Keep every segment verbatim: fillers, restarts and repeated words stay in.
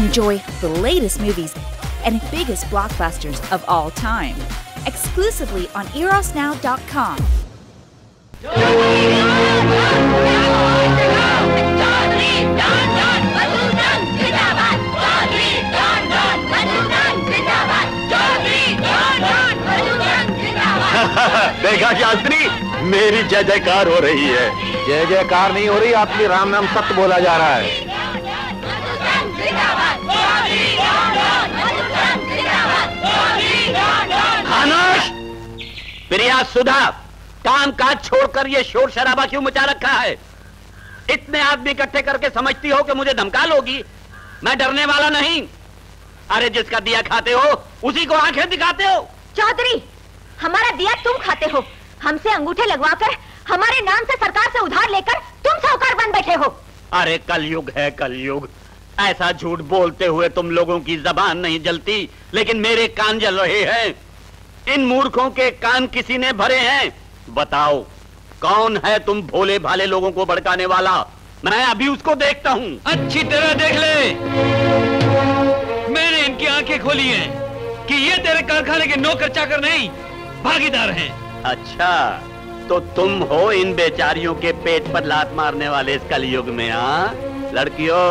Enjoy the latest movies and biggest blockbusters of all time, exclusively on eros now dot com. देखा शास्त्री, मेरी जय जयकार हो रही है। जय जयकार नहीं हो रही, आपकी राम नाम सत्य बोला जा रहा है। खामोश! प्रिया सुधा, काम काज छोड़कर ये शोर शराबा क्यों मचा रखा है? इतने आदमी इकट्ठे करके समझती हो कि मुझे धमका लोगी? मैं डरने वाला नहीं। अरे जिसका दिया खाते हो उसी को आंखें दिखाते हो। चौधरी, हमारा दिया तुम खाते हो, हमसे अंगूठे लगवाकर हमारे नाम से सरकार से उधार लेकर तुम साहूकार बन बैठे हो। अरे कलयुग है कलयुग, ऐसा झूठ बोलते हुए तुम लोगों की जबान नहीं जलती, लेकिन मेरे कान जल रहे हैं। इन मूर्खों के कान किसी ने भरे हैं। बताओ कौन है तुम भोले भाले लोगों को भड़काने वाला? मैं अभी उसको देखता हूँ। अच्छी तरह देख ले। मैंने इनकी आंखें खोली हैं कि ये तेरे कारखाने के नौकर चाकर नहीं, भागीदार हैं। अच्छा, तो तुम हो इन बेचारियों के पेट पर लात मारने वाले इस कलयुग में? हाँ लड़कियों,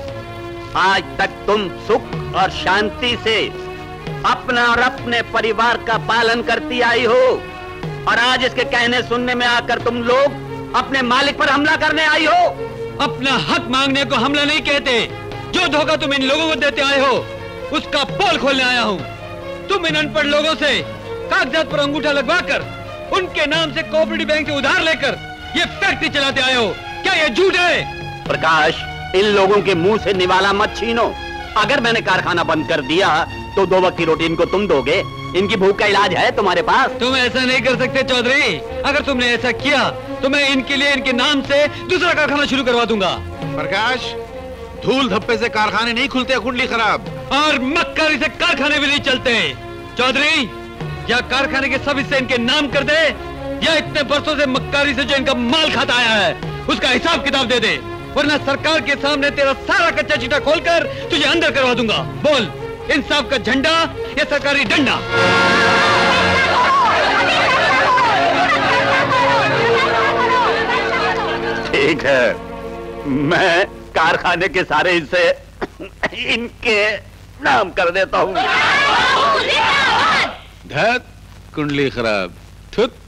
आज तक तुम सुख और शांति से अपना और अपने परिवार का पालन करती आई हो, और आज इसके कहने सुनने में आकर तुम लोग अपने मालिक पर हमला करने आई हो। अपना हक मांगने को हमला नहीं कहते। जो धोखा तुम इन लोगों को देते आए हो उसका पोल खोलने आया हूँ। तुम इन अनपढ़ लोगों से कागजात पर अंगूठा लगवाकर उनके नाम से कोऑपरेटिव बैंक से उधार लेकर ये फैक्ट्री चलाते आए हो। क्या ये झूठ है? प्रकाश, इन लोगों के मुंह से निवाला मत छीनो। अगर मैंने कारखाना बंद कर दिया तो दो वक्त की रोटी इनको तुम दोगे? इनकी भूख का इलाज है तुम्हारे पास? तुम ऐसा नहीं कर सकते चौधरी। अगर तुमने ऐसा किया तो मैं इनके लिए इनके नाम से दूसरा कारखाना शुरू करवा दूंगा। प्रकाश, धूल धप्पे से कारखाने नहीं खुलते, कुंडली खराब। और मक्कारी से कारखाने भी नहीं चलते। चौधरी, या कारखाने के सब हिस्से इनके नाम कर दे, या इतने बरसों से मक्कारी से जो इनका माल खाता आया है उसका हिसाब किताब दे दे, वरना सरकार के सामने तेरा सारा कच्चा चिट्ठा खोलकर तुझे अंदर करवा दूंगा। बोल, इंसाफ का झंडा या सरकारी डंडा? ठीक है, मैं कारखाने के सारे हिस्से इनके नाम कर देता हूँ। धत, कुंडली खराब। थुत।